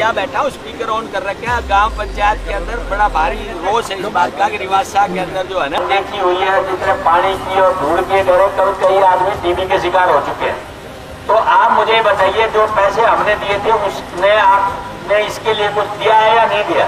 यहाँ बैठा हूँ, स्पीकर ऑन कर रखे हैं। गांव पंचायत के अंदर बड़ा भारी रोष है इस बात का कि रिवाज शाह के अंदर जो है ना देखी हुई है, जिसने पानी की और धूल के डरे कई आदमी टीबी के शिकार हो चुके हैं। तो आप मुझे बताइए, जो पैसे हमने दिए थे उसने आपने इसके लिए कुछ दिया है या नहीं दिया?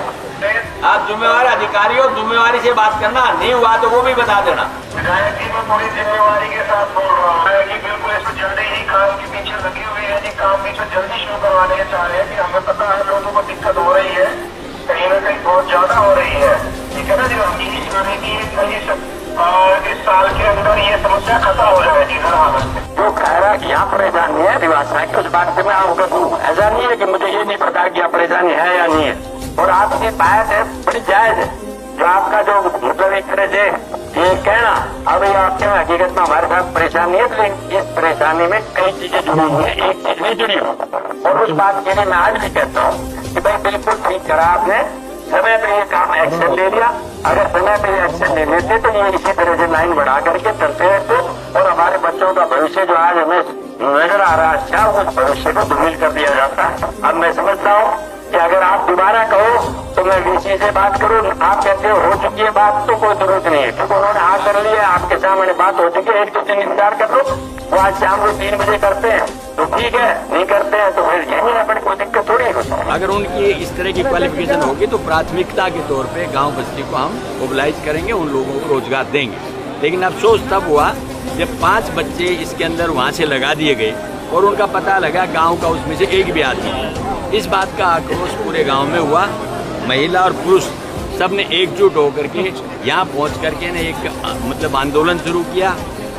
आप जिम्मेवार अधिकारी हो, जिम्मेवारी से बात करना। नहीं हुआ तो वो भी बता देना। विधायक जी, मैं पूरी जिम्मेवारी के साथ बोल रहा हूँ कि बिल्कुल इसमें जल्दी ही काम के पीछे लगे हुए हैं जी। काम पीछे जल्दी शुरू करवाने चाह रहे हैं कि हमें पता है लोगों को दिक्कत हो रही है, कहीं न कहीं बहुत ज्यादा हो रही है। ठीक है ना जी, हम यही चाह रहे हैं कि इस साल के अंदर ये समस्या खत्म हो जाए जी। जो कह रहा है कि यहाँ परेशानी है रिवाज साहब की, उस बात से मैं अवगत हूँ। ऐसा नहीं है कि मुझे ये नहीं पता कि यहाँ परेशानी है या नहीं है। और आपकी बात है बड़ी जायज है, जो आपका जो मतलब एक तरह से ये कहना अब ये आपके हकीकत में हमारे साथ परेशानी है, लेकिन इस परेशानी में कई चीजें जुड़ी हुई है, एक चीज नहीं जुड़ी हुई। और उस बात के लिए मैं आज भी कहता हूँ कि भाई बिल्कुल ठीक करा आपने, समय पे ये काम एक्शन ले लिया। अगर समय पे एक्शन ले लेते तो ये इसी तरह से लाइन बढ़ा करके चलते रहते और हमारे बच्चों का भविष्य जो आज हमें नजर आ रहा है अच्छा, उस भविष्य को धूमिल कर दिया जाता है। अब मैं समझता हूँ कि अगर आप दोबारा कहो तो मैं वीसी से बात करूं। आप कहते हो चुकी है बात, तो कोई जरूरत नहीं है, क्योंकि उन्होंने हाँ कर लिया, आपके सामने बात हो चुकी है। एक दो दिन इंतजार कर लो, वो आज शाम को 3 बजे करते हैं तो ठीक है, नहीं करते हैं तो फिर यही अपनी कोई दिक्कत थोड़ी है। अगर उनकी इस तरह की क्वालिफिकेशन होगी तो प्राथमिकता के तौर पे गांव बस्ती को हम मोबिलाइज करेंगे, उन लोगों को रोजगार देंगे। लेकिन अफसोस तब हुआ जब 5 बच्चे इसके अंदर वहाँ से लगा दिए गए और उनका पता लगा गांव का उसमें से एक भी आदमी नहीं। इस बात का आक्रोश पूरे गांव में हुआ। महिला और पुरुष सब ने एकजुट होकर के यहाँ पहुँच करके ने एक मतलब आंदोलन शुरू किया।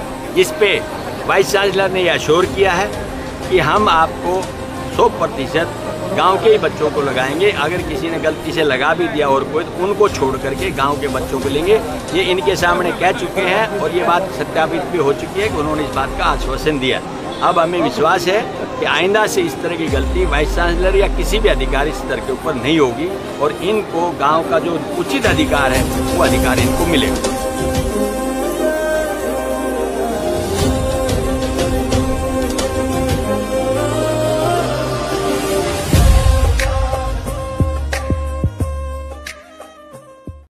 इस पे वाइस चांसलर ने यह अश्योर किया है कि हम आपको 100% गांव के ही बच्चों को लगाएंगे। अगर किसी ने गलती से लगा भी दिया और कोई, तो उनको छोड़ करके गांव के बच्चों को लेंगे। ये इनके सामने कह चुके हैं और ये बात सत्यापित भी हो चुकी है कि उन्होंने इस बात का आश्वासन दिया। अब हमें विश्वास है कि आइंदा से इस तरह की गलती वाइस चांसलर या किसी भी अधिकारी स्तर के ऊपर नहीं होगी और इनको गांव का जो उचित अधिकार है वो अधिकार इनको मिलेगा।